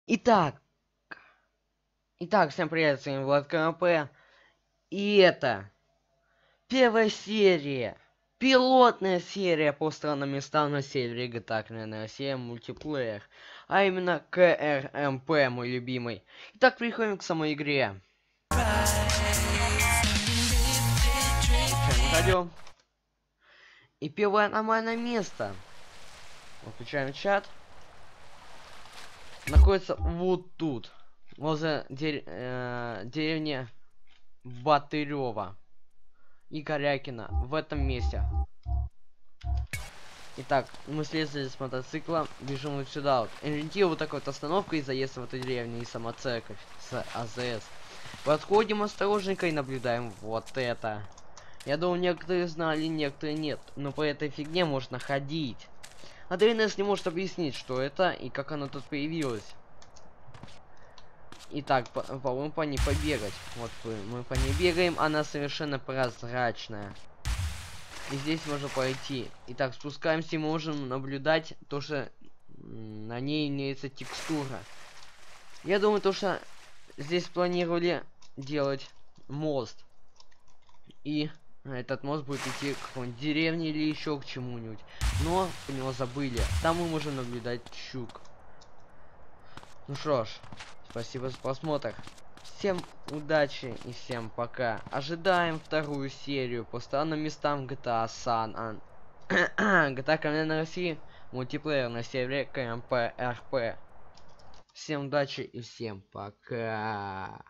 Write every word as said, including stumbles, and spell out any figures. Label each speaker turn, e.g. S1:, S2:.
S1: Итак, итак, всем привет, с вами Влад КМП. И это первая серия, пилотная серия по странным местам на сервере джи ти эй Криминальная Россия мультиплеер. А именно КРМП, мой любимый. Итак, переходим к самой игре. Включаем радио. И первое нормальное место. Включаем чат. Находится вот тут. Возле дерь... э... деревни Батырева и Корякина, в этом месте. Итак, мы слезли с мотоцикла, бежим вот сюда вот. Ориентир вот такой вот остановка и заезд в эту деревню и сама церковь с АЗС. Подходим осторожненько и наблюдаем вот это. Я думаю, некоторые знали, некоторые нет, но по этой фигне можно ходить. А ДНС не может объяснить, что это и как оно тут появилось. Итак, по-моему, по, по ней побегать. Вот мы по ней бегаем, она совершенно прозрачная. И здесь можно пройти. Итак, спускаемся и можем наблюдать то, что на ней имеется текстура. Я думаю, то, что здесь планировали делать мост. И этот мост будет идти к какой-нибудь деревне или еще к чему-нибудь. Но по него забыли. Там мы можем наблюдать щук. Ну что ж, спасибо за просмотр. Всем удачи и всем пока. Ожидаем вторую серию по странным местам джи ти эй San An... джи ти эй Криминальная Россия мультиплеер на сервере КМП эр пэ. Всем удачи и всем пока.